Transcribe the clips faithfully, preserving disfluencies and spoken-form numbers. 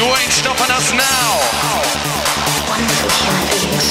ain't stopping us now. Wonderful human beings.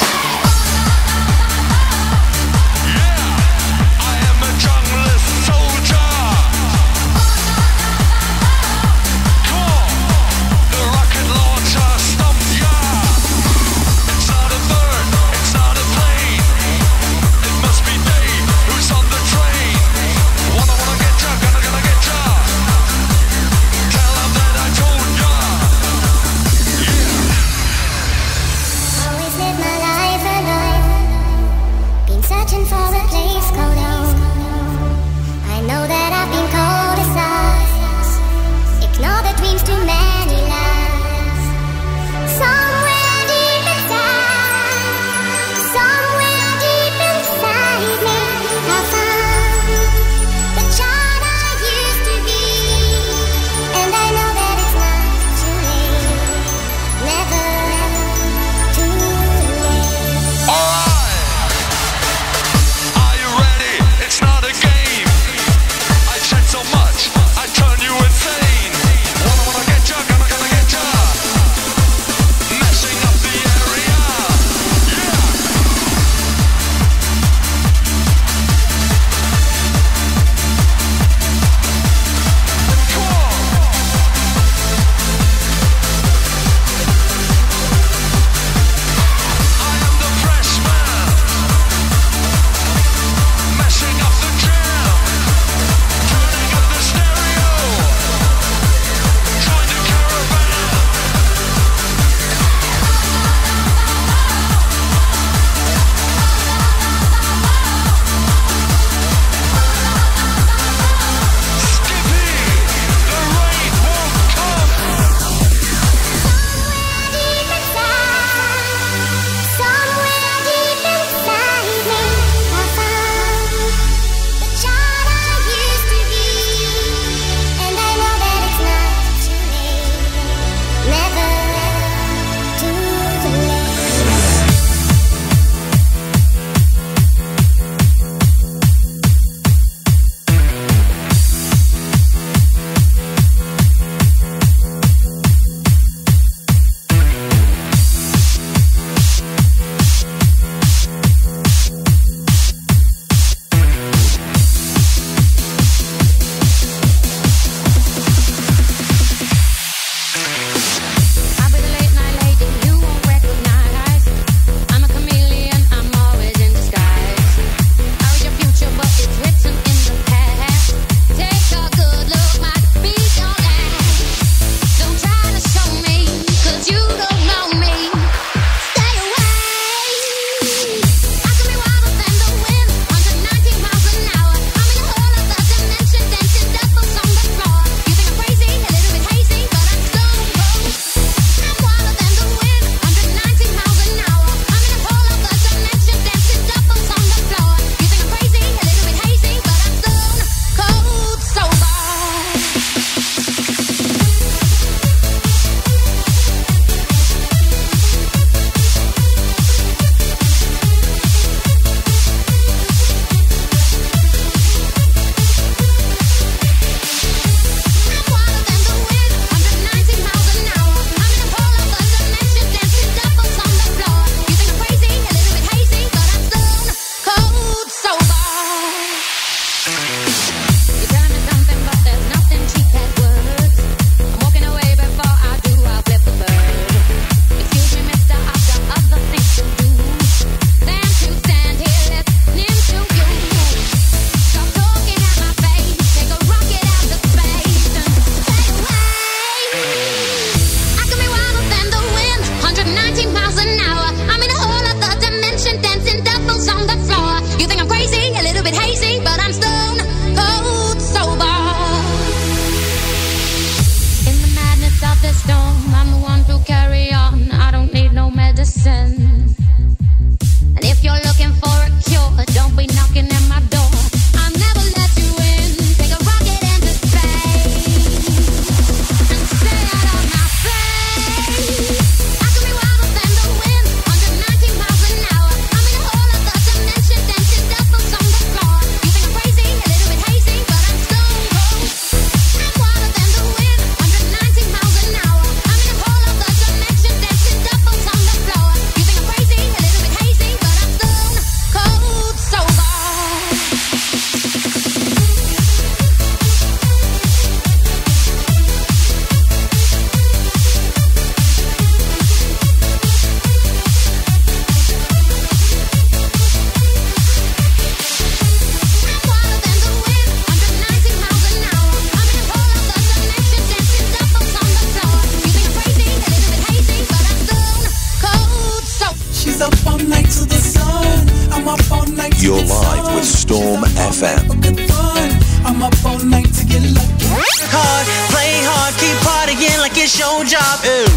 finish your job. Ew.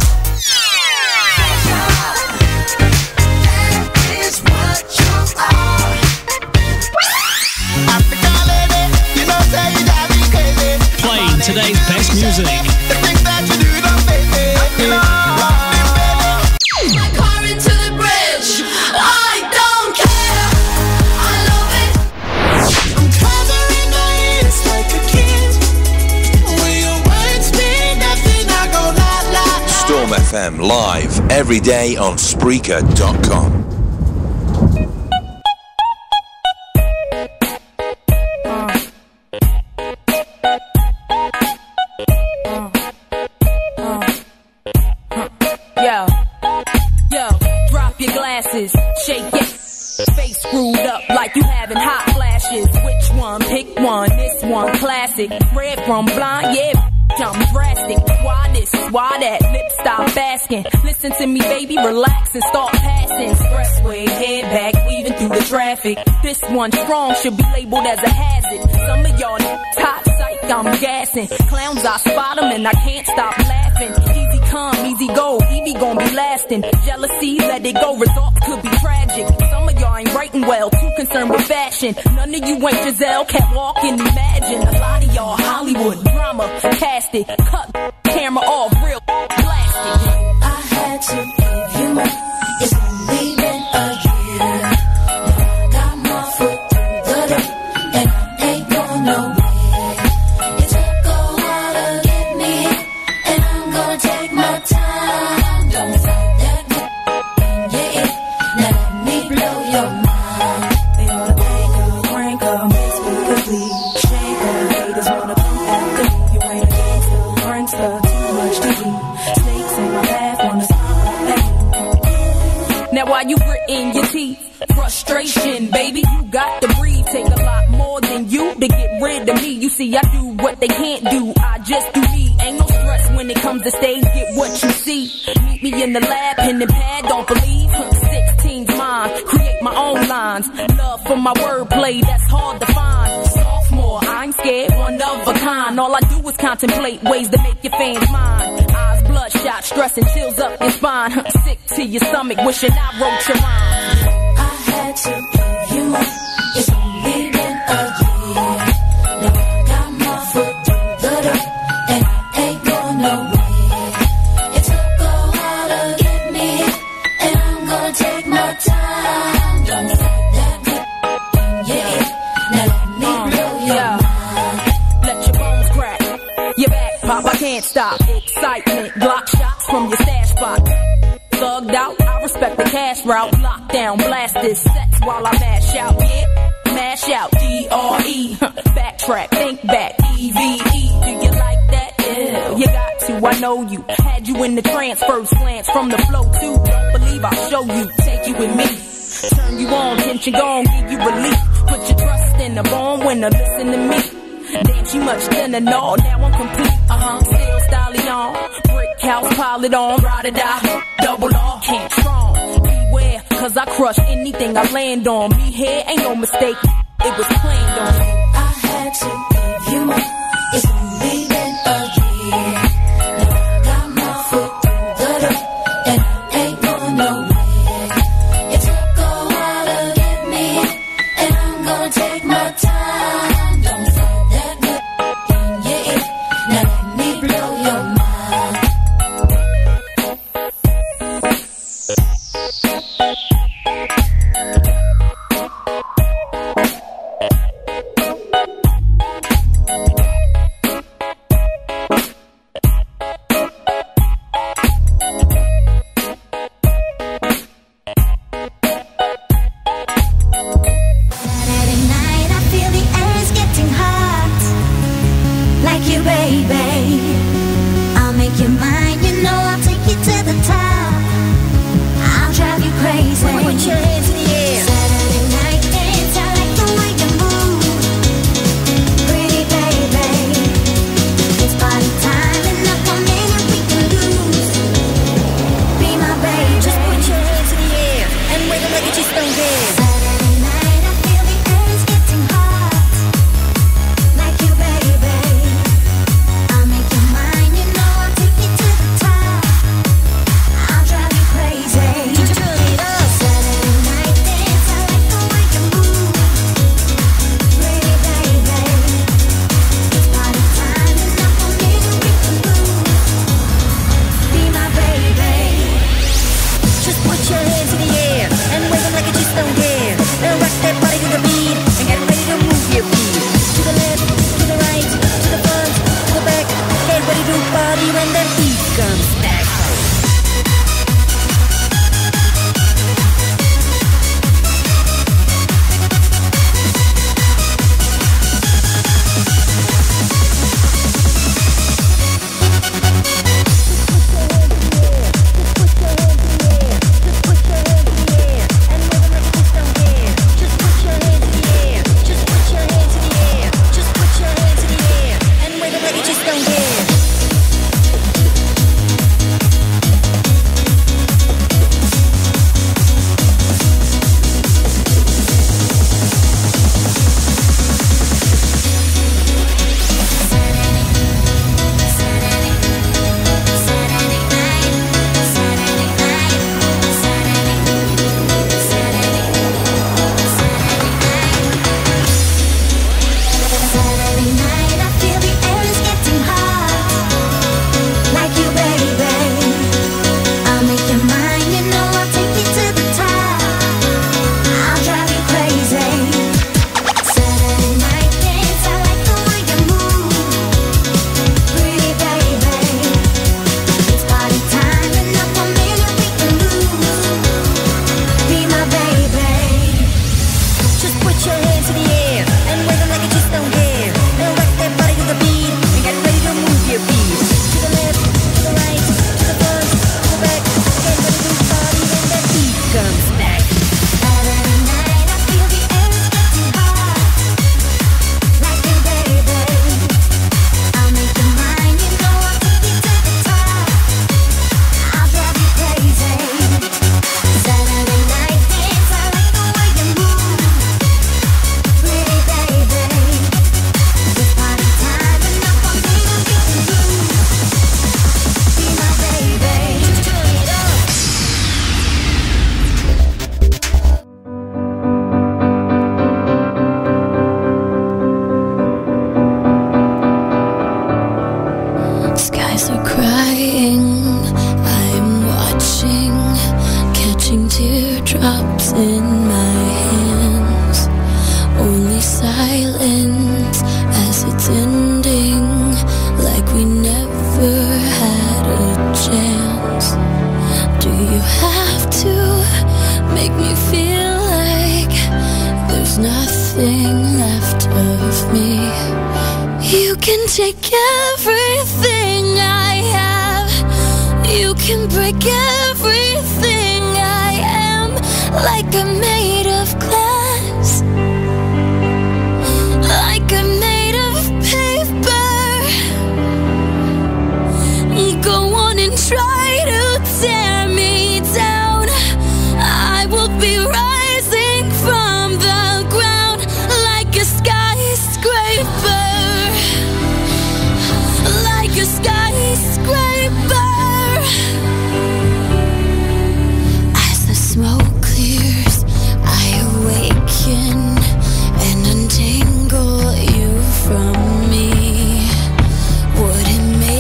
Playing today's best music. The things that you do don't make me. My car into the bridge. I don't care. I love it. I'm covering my ears like a kid. When your words mean nothing, I go la la la. Storm F M live every day on Spreaker dot com. Shake it, face screwed up like you having hot flashes. Which one? Pick one. This one classic. Red from blind, yeah. I'm drastic. Why this? Why that? Lip stop asking. Listen to me, baby, relax and start passing. Expressway, head back, weaving through the traffic. This one strong should be labeled as a hazard. Some of y'all top psych, I'm gassing. Clowns, I spot them and I can't stop laughing. Easy come, easy go, Evie gon' be lasting. Jealousy, let it go, results could be tragic. Some of y'all ain't writing well, too concerned with fashion. None of you ain't Giselle, can't walk and imagine. A lot of y'all Hollywood drama, cast it, cut camera off, real blasted. I had to give you more. It's only been a year. Now I got my foot through the door, and I ain't going nowhere. It took a while to get me here, and I'm gonna take my time. Don't fight that good in your ear. Now let me blow your mind. They wanna take a prank or miss me complete. Shake her, haters wanna come after me. You ain't a gangster, prankster, too much to eat. Snakes in my path, wanna stop at me. Now while you gritting your teeth, frustration, baby, you got to breathe. Take a lot more than you to get rid of me. You see, I do what they can't do, I just do me. Ain't no stress when it comes to stage, get what you see. Meet me in the lab, pen and pad, don't believe. sixteen's mine, create my own lines. Love for my wordplay, that's hard to find. Sophomore, I ain't scared, one of a kind. All I do is contemplate ways to make your fans mine. Eyes bloodshot, stress and chills up your spine. Sick to your stomach, wishing I wrote your rhymes. I had to give you more. It's only been a year. Now I got my foot through the door, and I ain't going nowhere. It took a while to get me here, and I'm gonna take my time. Don't fight that good in your ear. Now let me blow your yeah. mind. Let your bones crack, your back pop, I can't stop. Excitement, block shots from your stash spot. Thugged out, I respect the cash route. Lockdown, blast this sets while I mash out. Yeah, mash out, D R E. Backtrack, think back, E V E. Do you like that? Yeah, you got to, I know you. Had you in the trance, first glance from the flow too. Don't believe I'll show you, take you with me. Turn you on, tension gone, give you relief. Put your trust in the born winner, listen to me. Damn, she much thinner, no, now I'm complete. Uh-huh, still styling on. Brick house, pile it on, ride or die. Double R, can't strong. Beware, cause I crush anything I land on. Me here ain't no mistake, it was planned on. I had to give you more. It's only been a year. Now I got my foot through the door, and I ain't going nowhere. It took a while to get me here, and I'm gonna take my time. Don't fight that good in your ear. Now let me blow your mind. eyes are crying, I'm watching, catching teardrops in my hands. Only silence as it's ending, like we never had a chance. Do you have to make me feel like there's nothing left of me? You can take everything I have, you can break everything I am, like I'm made of glass, like I'm made of paper. Go on and try.